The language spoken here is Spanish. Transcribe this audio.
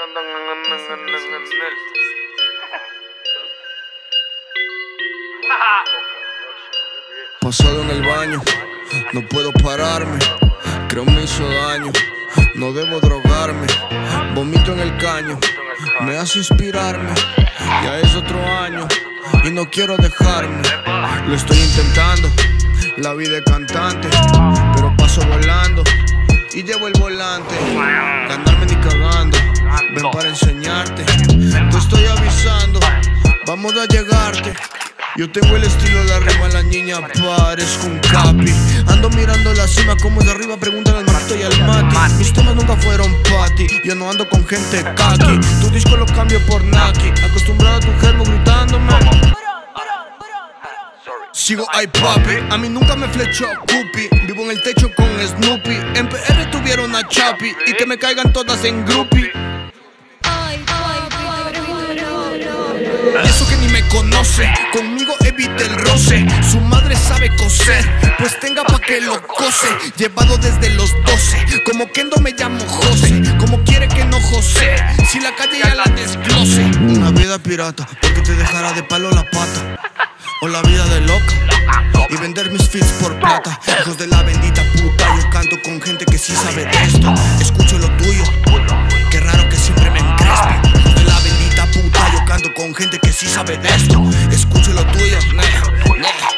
Pasado en el baño, no puedo pararme. Creo me hizo daño, no debo drogarme. Vomito en el caño, me hace inspirarme. Ya es otro año y no quiero dejarme. Lo estoy intentando, la vida es cantante, pero paso volando y llevo el volante. Ganarme ni cagando, ven para enseñarte. Te estoy avisando, vamos a llegarte. Yo tengo el estilo de arriba, la niña parezco un capi. Ando mirando la cima como de arriba, pregúntale al Marquito y al Mati. Mis temas nunca fueron party, yo no ando con gente kaki. Tu disco lo cambio por Naki, acostumbrado a tu germo gritándome. Sigo ay papi, a mí nunca me flechó Cupi. Vivo en el techo con Snoopy. En PR tuvieron a Chapi y que me caigan todas en groupie. Y eso que ni me conoce, conmigo evite el roce. Su madre sabe coser, pues tenga pa' que lo cose. Llevado desde los 12, como Kendo me llamo José. Como quiere que no José, si la calle ya la desglose. Una vida pirata, porque te dejará de palo la pata. O la vida de loca, y vender mis feeds por plata. Hijos de la bendita puta, yo canto con gente que sí sabe de esto. Escucho lo tuyo, qué raro que siempre me encrespe. Hijos de la bendita puta, yo canto con gente que sí sabe de esto. Escucho lo tuyo,